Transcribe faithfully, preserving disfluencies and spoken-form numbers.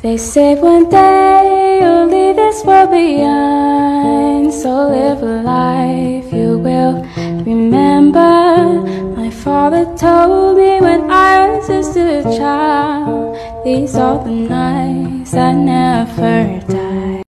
They say one day you'll leave this world behind, so live a life you will remember. My father told me when I was just a child, these are the nights that never die.